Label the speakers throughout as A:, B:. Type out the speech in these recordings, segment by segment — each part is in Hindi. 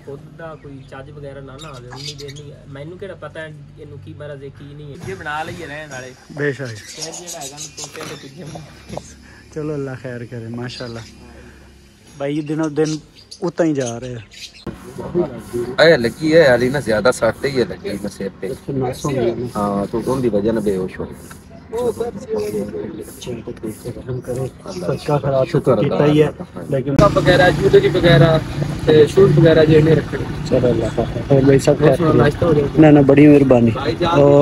A: खुद का कोई चज वगैरह ना ना आवे उन्नी देर नहीं मैनू किहड़ा पता है इनू की मरज है की नहीं है ये बना लईए रहन वाले बेशक फिर जेड़ा हैगा ना तोते दे पिछे चलो अल्लाह खैर करे माशाल्लाह भाई दिनों दिन उतना ही जा रहे हैं
B: अरे लगी है यार ना ज्यादा सट ही है लगी ना सिर पे हां तो उनकी वजह ना बेहोश हो
A: सबका खराब तो कीता ही है लेकिन वगैरह ज्वेलरी वगैरह शूट वगैरह जो नहीं रखने चलो अल्लाह का और भाई सब नाश्ता हो गया ना ना बड़ी मेहरबानी और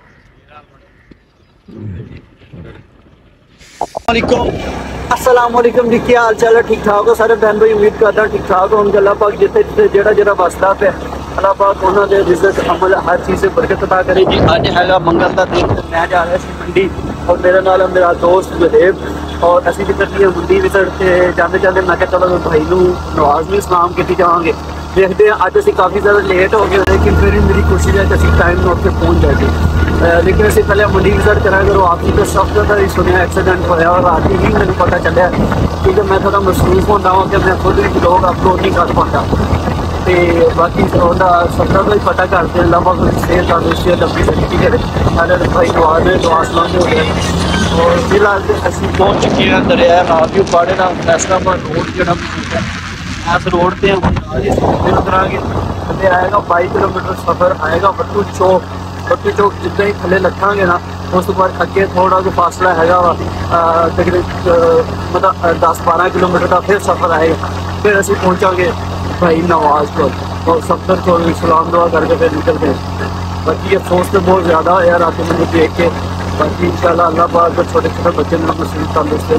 A: अस्सलाम वालेकुम जी क्या हाल चाल है ठीक ठाक हो सारे बहन भाई उम्मीद करता ठीक ठाक हो अल्लाह पाक जिथे जिथे जेड़ा जेड़ा वसदा पे अल्लाह पाक उन्होंने रिज़्क़ अमल हर चीज़ से बरकत अता करे जी अज हैगा मंगल का दिन मैं जा रहा सी मंडी और मेरे नाल मेरा दोस्त वहेब और असीं भी करनी है मंडी विजिट ते जाते जाते मैं कहा चलो भाई नूं नवाज नूं सलाम कीती जावांगे देखते हैं अज असीं काफ़ी ज़्यादा लेट हो गए लेकिन फिर मेरी कोशिश है कि असीं टाइम में उत्थे पहुँच जाए लेकिन असीं पहले मंडी विजिट करा करो आपकी तो सब ज़्यादा ही सुनिया एक्सीडेंट होया और रात ही मैंने पता चलिया क्योंकि मैं थोड़ा महसूस होता हूँ कि मैं खुद भी लोग अपलोड नहीं कर पाता तो बाकी सबका तो ही पता करते हैं अल्लाह पाक सेहत तंदुरुस्ती लंबी जिंदगी करे सारे भाई दुआ ने दुआ सलाम हो गए और फिलहाल असीं पहुँच चुके हैं दरिया रावियों पाड़े का फैसलाबाद रोड जो इस रोड से हम उतरांगे थले आएगा 22 किलोमीटर सफ़र आएगा बट्टू चौक जितना ही थले लखांगे ना उस बाद अगे थोड़ा जो फासला है तकरीबन मतलब 10-12 किलोमीटर का फिर सफ़र आएगा फिर असीं पहुँचांगे भाई नवाज को और सफर को सलाम दुआ करके फिर निकलते हैं बाकी अफसोस तो बहुत ज़्यादा है यार आके मुझे देख के बाकी इंशाल्लाह अल्लाह पाक छोटे छोटे बच्चे मुस्लिम तंदुरुस्ती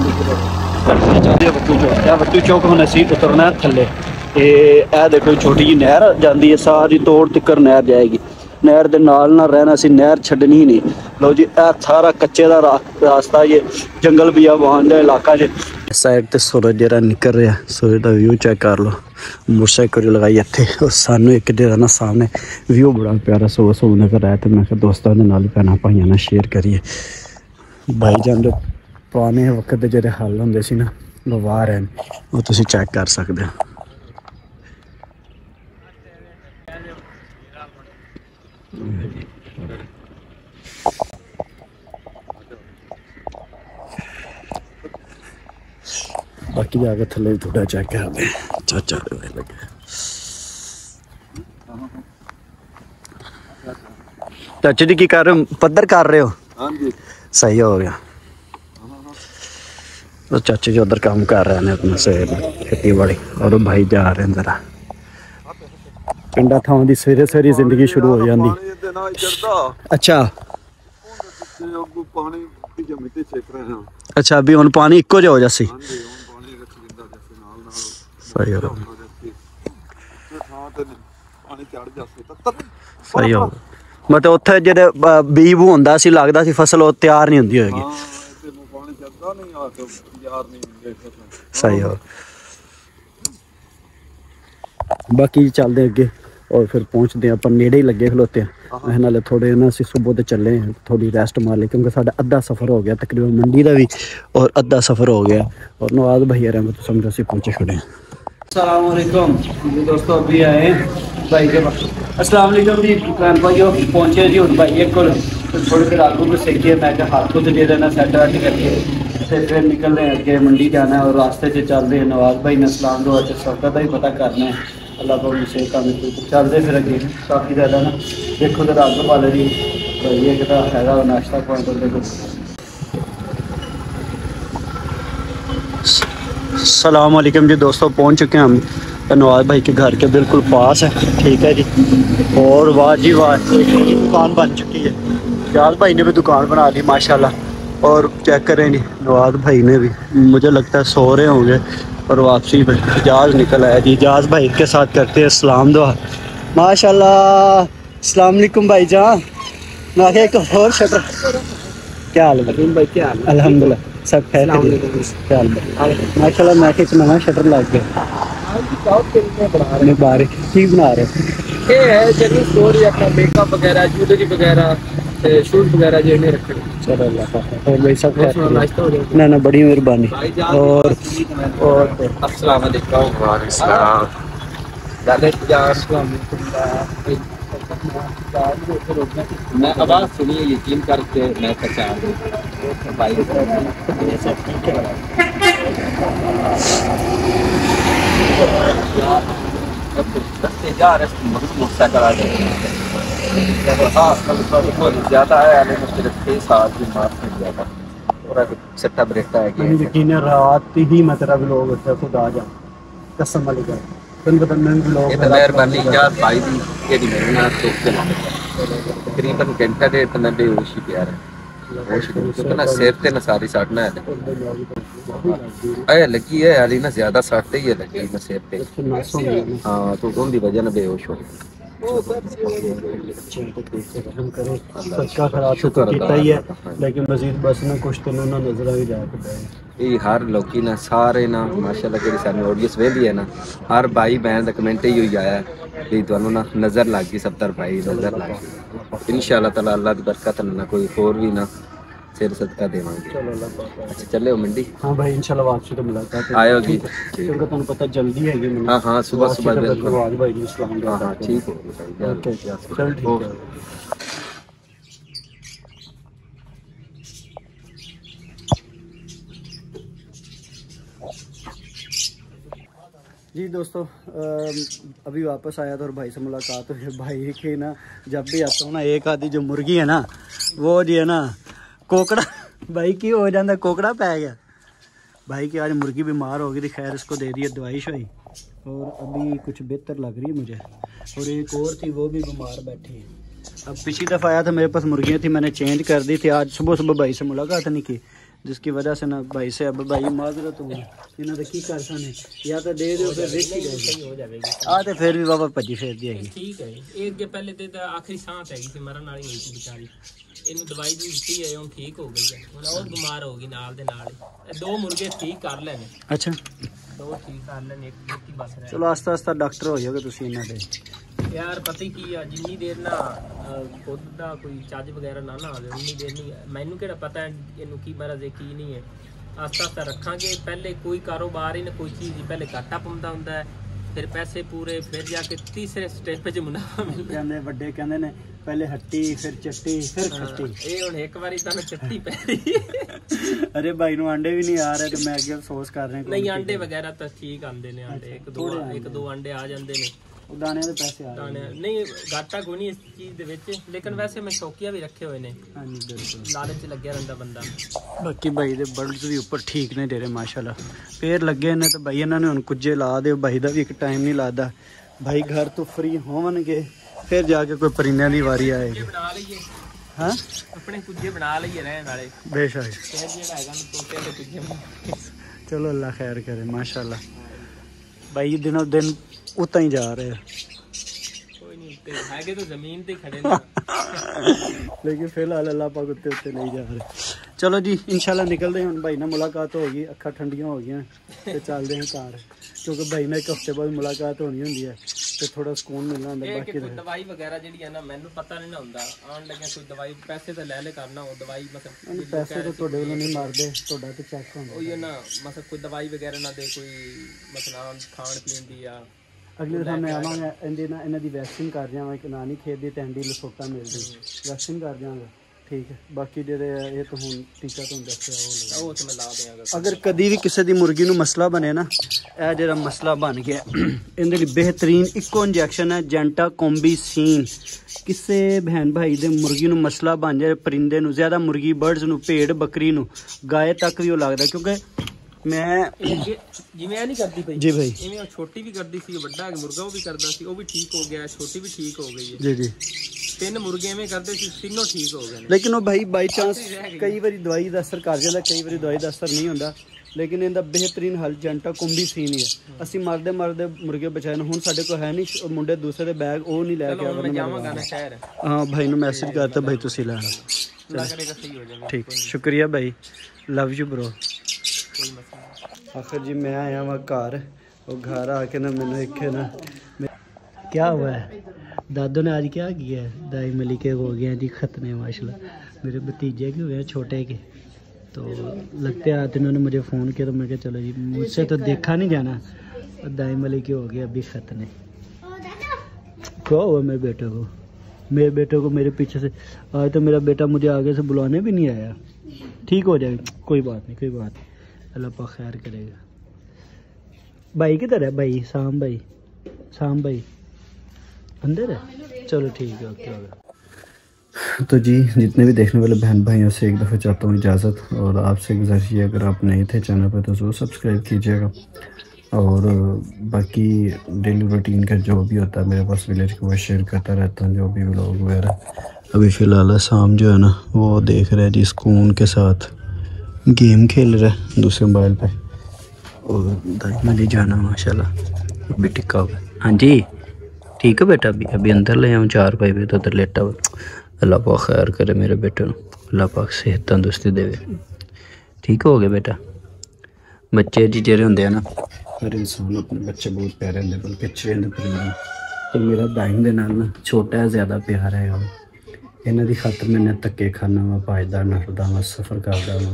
A: बट्टू चौक हम असीं उतरना है थले देखो छोटी जी नहर जाती है सारी तोड़ तिकर नहर जाएगी नहर के नाल ना रहना सी नहर छड्डनी ही नहीं लो जी सारा कच्चे का रास्ता ये जंगल बियाबान का इलाका जे साइड ते सूरज जरा निकल रहा सूरज का व्यू चेक कर लो मोटरसाइकिल लगाई इत्थे और सानू एक जरा ना सामने व्यू बड़ा प्यारा सो नजर आया तो मैं दोस्तों के नाल भैन भाइयों ने शेयर करिए भाईजान जो पुराने वक्त के जो हल होंगे सी ना लवार हैं वो तुसीं चेक कर सकते हो बाकी जाके थले थोड़ा चेक करते हैं चाचा लगे चाचा जी की कर रहे हो पद्धर कर रहे हो हाँ जी सही हो गया तो चाचा जी उधर काम कर रहे हैं अपना सवेर खेती बाड़ी और भाई जा रहे हैं जरा पिंडा थां दी सवेरे सवेरे जिंदगी शुरू हो जाती अच्छा अच्छा अभी हुण पानी इक्को जिहा हो जासी सही हो सही हो मतलब उत्थे जेह्ड़े बीज बू हुंदा सी लगदा सी फसल वो तैयार नहीं हुंदी होएगी सही हो बाकी चलते अगे और फिर पहुँचते हैं अपन नेड़े ही लगे खलोते हैं नाले थोड़े ना असीं सुबह तो चले हैं थोड़ी रेस्ट मार ली क्योंकि साडा अद्धा सफ़र हो गया तकरीबन मंडी का भी और अद्धा सफ़र हो गया और नवाज भैया रहे तो समझो असीं पहुँचे खड़े हैं अस्सलाम वालेकुम जी दोस्तों अभी आए भाई के पास अस्सलाम वालेकुम जी दुकान भाइयों पहुँचे जी उस भाई को थोड़ी देर आगू को सीखिए मैं हाथों से दे देना सेट वेट करके फिर निकल रहे हैं अगे मंडी जाना है और रास्ते से चल रहे हैं नवाज भाई ने सलाम दो सबका का ही पता करना है अल्लाह को से काम चलते फिर अगे काफ़ी ज़्यादा ना देखो तो आग वाले जी ये है नाश्ता पॉइंट देखो अस्सलाम वालेकुम जी दोस्तों पहुंच चुके हैं हम नवाज भाई के घर के बिल्कुल पास है ठीक है जी और वाह जी वाह दुकान बन चुकी है नवाज भाई ने भी दुकान बना ली माशाल्लाह और चेक करें जी नवाज भाई ने भी मुझे लगता है सो रहे होंगे और वापसी में इजाज़ निकल आया जी इजाज़ भाई के साथ करते हैं सलाम दुआ माशाल्लाह अस्सलाम वालेकुम भाई जान मैं एक और शटर क्या हाल है भाई क्या हाल अल्हम्दुलिल्लाह सब खैर क्या हाल माशाल्लाह मैं के नवा शटर लग गया बारिश ठीक बना रहे ये है जनरल स्टोर अपना मेकअप वगैरह ज्वेलरी वगैरह शूट वगैरह जो नहीं रखे चलो अल्लाह और भाई सब नाश्ता हो गया ना बड़ी मेहरबानी और अस्सलाम वालेकुम
B: मैं आवाज सुनिए, यकीन करके मैं पहचान भाई जा रहे मोटरसाइकिल आ गए ज्यादा है, सिर्फ 6 साल की मार्च में ज्यादा और सट्टा ब्रेकता है कि
A: यकीन रात ही मतलब लोग होते खुद आ जा कसम वाली गल तन पता मैं लोग
B: ये तो मेहरबानी यार भाई दी ये दी मेरे नाल तो तकरीबन घंटा डेढ़ तो मैं बेहोश ही प्यार है तो ना सिर ते ना सारी सटना है अरे लगी है यार ना ज्यादा सटते ही है लगी ना सिर पे हां तो उनकी वजह ना बेहोश हो
A: लेकिन मजीद बस ना कुछ दिन ना नजर भी जाए
B: ये हर लोकी ना सारे ना माशाल्लाह के सामने ऑडियंस वेली है ना हर भाई बहन दा कमेंट ही हुई आया कि तुहानू ना नजर लग गई सब तरफ भाई नजर लग गई इंशाल्लाह ताला अल्लाह दी बरकत ना कोई और भी ना सिर सदका देवांगे। अच्छा चले हो मंडी? हाँ भाई इंशाल्लाह वापसी तो मुलाकात
A: आयो जी क्योंकि तुम पता जल्दी है कि
B: हां हां सुबह सुबह बिल्कुल
A: भाई जी सलाम
B: हां ठीक हो
A: ओके चल ठीक है जी दोस्तों अभी वापस आया था और भाई से मुलाकात हुई। भाई के ना जब भी आता हूँ ना एक आधी जो मुर्गी है ना वो जी है ना कोकड़ा भाई की हो जाता कोकड़ा पै गया भाई की आज मुर्गी बीमार हो गई थी खैर इसको दे दी दवाई शवाई और अभी कुछ बेहतर लग रही है मुझे और एक और थी वो भी बीमार बैठी है। अब पिछली दफ़ा आया था मेरे पास मुर्गियाँ थी मैंने चेंज कर दी थी आज सुबह सुबह भाई से मुलाकात नहीं की जिसकी वजह से ना भाई से अब भाई माजरत हूँ इन्होंने की कर सकने या तो दे दो फिर रिस्क ही हो जाएगी आ तो फिर भी बाबा भजी फेर दी
C: ठीक है एक के पहले ते आखिरी सांस हैगी सी मरन वाली हुई थी बेचारी ਇਹਨੂੰ ਦਵਾਈ ਵੀ ਦਿੱਤੀ ਹੈ ਹੁਣ ਠੀਕ ਹੋ ਗਈ ਹੈ ਹੁਣ ਉਹ ਬਿਮਾਰ ਹੋ ਗਈ ਨਾਲ ਦੇ ਨਾਲ ਦੋ ਮੁਰਗੇ ਠੀਕ ਕਰ ਲੈਣੇ
A: ਅੱਛਾ
C: ਦੋ ਠੀਕ ਕਰ ਲੈਣੇ ਇੱਕ ਹੀ ਬਸ ਰਹਿ
A: ਚਲੋ ਆਸਤਾ ਆਸਤਾ ਡਾਕਟਰ ਹੋ ਜਾਓਗੇ ਤੁਸੀਂ ਇਹਨਾਂ ਦੇ
C: ਯਾਰ ਪਤਾ ਹੀ ਕੀ ਆ ਜਿੰਨੀ ਦੇਰ ਨਾ ਖੁਦ ਦਾ ਕੋਈ ਚੱਜ ਵਗੈਰਾ ਨਾ ਆਵੇ ਉਨੀ ਦੇਰ ਨਹੀਂ ਮੈਨੂੰ ਕਿਹੜਾ ਪਤਾ ਇਹਨੂੰ ਕੀ ਮਰਜ਼ ਹੈ ਕੀ ਨਹੀਂ ਹੈ ਆਸਤਾ ਆਸਤਾ ਰੱਖਾਂਗੇ ਪਹਿਲੇ ਕੋਈ ਕਾਰੋਬਾਰ ਹੀ ਨਾ ਕੋਈ ਚੀਜ਼ ਪਹਿਲੇ ਘਾਟਾ ਪਾਉਂਦਾ ਹੁੰਦਾ ਹੈ फिर पैसे पूरे फिर जाके तीसरे स्टेप पे मुनाफा मिलता
A: है बड़े कहते ने पहले हट्टी फिर चट्टी फिर खट्टी
C: ये हुन एक बारी तां चट्टी पै रही
A: अरे भाई नु अंडे भी नहीं आ रहे तो मैं अगे अफसोस कर रहे
C: नहीं अंडे वगैरह तो ठीक आंदे ने अंडे एक दो अंडे आ जांदे ने
A: दाने दे पैसे आ
C: दाने नहीं घाटा कोई नहीं इस चीज दे विच लेकिन वैसे मैं शौकिया भी रखे हुए ने
A: हां जी बिल्कुल
C: लालच लग्या रहंदा बंदा
A: बाकी भाई दे बर्ड्स भी ऊपर ठीक ने डेरे माशाल्लाह पैर लगे ने तो भाई इन्होंने हुन कुजे ला दे भाई दा भी एक टाइम नहीं लादा भाई घर तो फ्री होवणगे फिर जाके कोई परिंदे दी वारी आएगी
C: बना लईए
A: हां
C: अपने कुजे बना लईए रहन वाले
A: बेशक
C: कह जेड़ा हैगा तोते दे कुजे
A: चलो अल्लाह खैर करे माशाल्लाह भाई दिनों दिन उतना ही जा रहे हैं
C: कोई नहीं हैगे तो जमीन पे खड़े ना
A: लेकिन फिलहाल अल्लाह पाक उत्ते उत्ते नहीं जा रहे चलो जी इंशाल्लाह निकलते हैं भाई ना मुलाकात होगी अखा ठंडियां हो गई तो चलते हैं घर क्योंकि भाई ना एक हफ्ते बाद मुलाकात होनी होंदी है तो थोड़ा सुकून मिलना होंदा बाकी
C: दवाई वगैरह जेडी है ना मैनू पता नहीं ना होंदा आन लगे कोई दवाई पैसे तो ले करना हो दवाई मतलब
A: पैसे तो ਤੁਹਾਡੇ ਵੱਲੋਂ नहीं मारदे ਤੁਹਾਡਾ तो चेक होंदा
C: ओही ना मतलब कोई दवाई वगैरह ना दे कोई मतलब खाण पीण दी या
A: अगले दफा मैं आवांगा इन्हां दी वैक्सीन कर जावां एक नानी खेत दी टैंडी लसोटा मिलदी वैक्सीन कर जावांगा ठीक है बाकी जेडे ये तो हुण टीका तो दस्सिया वो
C: तो मैं ला देंगा
A: अगर कदी भी किसी दी मुर्गी नूं मसला बने ना ए जेड़ा मसला बन गया इहदे लई बेहतरीन इक्को इंजैक्शन है जेंटा कोम्बीसीन किसी बहन भाई दे मुर्गी नूं मसला बन जाए परिंदे नूं ज्यादा मुर्गी बर्ड्स नूं भेड़ बकरी नूं गाय तक भी वो लगदा क्योंकि मैं
C: जिवें नहीं करदी पई
A: जी भाई
C: इवें छोटी भी करदी सी बड़ा मुर्गा वो भी करदा सी वो भी ठीक हो गया छोटी भी ठीक हो गई है
A: जी जी
C: तीन मुर्गे में करते सी तीनों ठीक हो गए
A: लेकिन वो भाई बाई चांस कई बारी दवाई का असर कर जाता कई बारी दवाई का असर नहीं होता लेकिन इनका बेहतरीन हल जेंटा कोम्बीसीन ही है असं मरदे मरदे मुर्गे बचाए हुण साडे कोल है नहीं मुंडे दूसरे बैग वो नहीं लैके हाँ भाई नूं मैसेज करता भाई तुसीं लैणा ठीक शुक्रिया भाई लव यू ब्रो आखिर जी मैं आया वहाँ घर और घर आके ना मैंने एक ना क्या हुआ है दादू ने आज क्या किया है दाई मलिके हो गए हैं जी खतने माशाल्लाह मेरे भतीजे के हुए हैं छोटे के तो लगते हाथ इन्होंने मुझे फ़ोन किया तो मैं क्या चलो जी मुझसे तो देखा नहीं जाना दाई मलिके हो गए अभी खतने क्या हुआ मेरे बेटे को? मेरे बेटे को मेरे पीछे से आज तो मेरा बेटा मुझे आगे से बुलाने भी नहीं आया। ठीक हो जाएगा, कोई बात नहीं, कोई बात नहीं, अल्लाह पाक खैर करेगा। भाई किधर है? भाई शाम भाई, शाम भाई अंदर है? चलो ठीक है, ओके होगा। तो जी जितने भी देखने वाले बहन भाइयों से एक दफ़ा चाहता हूँ इजाज़त, और आपसे गुजारिश है अगर आप नए थे चैनल पर तो ज़रूर सब्सक्राइब कीजिएगा। और बाकी डेली रूटीन का जो भी होता है मेरे पास विलेज को वो शेयर करता रहता हूँ, जो भी व्लॉग वगैरह। अभी फ़िलहाल शाम जो है ना वो देख रहा है जी सुकून के साथ गेम खेल रहा है दूसरे मोबाइल पे, और दाई में जाना माशाल्लाह अभी टिका हुआ। हाँ जी ठीक है बेटा, अभी अंदर ले आऊँ 4 पाई पे तो उधर लेटा हुआ। अल्लाह पाक खैर करे मेरे बेटे को, अल्लाह पाक सेहत तंदुरुस्ती देवे। ठीक हो गया बेटा। बच्चे जी जेरे होंगे ना, हर इंसान अपने बच्चे बहुत प्यारे होंगे, बल्कि अच्छे होंगे परिंदे। तो मेरा दाइम दे नाल ना छोटा है ज़्यादा प्यार है। इन्हां दी खातर मैंने धक्के खाना वा, भजदा नठदा वा, सफ़र करदा वा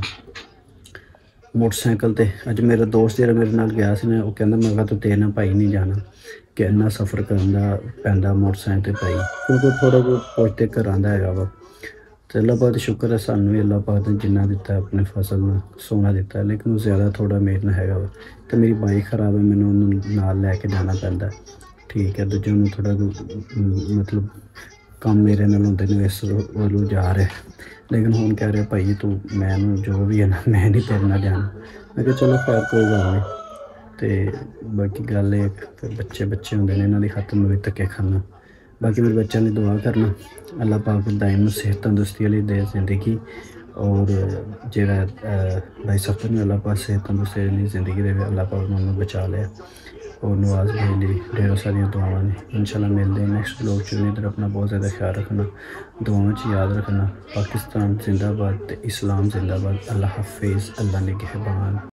A: मोटरसाइकिल ते। अज मेरा दोस्त जो मेरे नाल गया सी ना, वो कहंदा मैं कहा तू तेरे नाल भाई नहीं जाना, कि इन्ना सफ़र करना पैंदा मोटरसाइकिल ते भाई, क्योंकि थोड़ा बहुत पहुँचते घर आंदा है वा। तो अल्लाह पाक दा शुक्र है सानू भी अल्लाह पाक ने जिन्ना दिता है अपने फसल में सोना दिता है, लेकिन वो ज़्यादा थोड़ा मेरे ना हैगा वा। तो मेरी बाइक खराब है, मैंने उन्होंने नाल लैके जाना पैंदा। ठीक है, दूजे उन्होंने थोड़ा मतलब काम मेरे नाल होंदे ने, इस वालों जा रहे, लेकिन हुण कह रहे भाई तू मैं जो भी है ना मैं नहीं तेरे नाल जाना। मैं कहा चलो खैर कोई गल नहीं। तो बाकी गल फिर बच्चे बच्चे होंदे ने, इन्हां दी खातर मैं भी धक्के खाना। बाकी मेरे बच्चों ने दुआ करना अल्लाह पाक दाइम सेहत तंदुरुस्ती वाली दे जिंदगी, और जेड़ा भाई सफर ने अल्लाह पाक सेहत तंदुरुस्ती वाली जिंदगी दे, अल्लाह पाक उन्होंने बचा लिया। और नवाज भाई लिए ढेरों सारिया दुआवां ने। इंशाल्लाह मिलते हैं नेक्स्ट व्लॉग च। इधर अपना बहुत ज़्यादा ख्याल रखना, दुआओं च याद रखना। पाकिस्तान जिंदाबाद, इस्लाम जिंदाबाद। अल्लाह हाफिज़, अल्लाह निगहबान।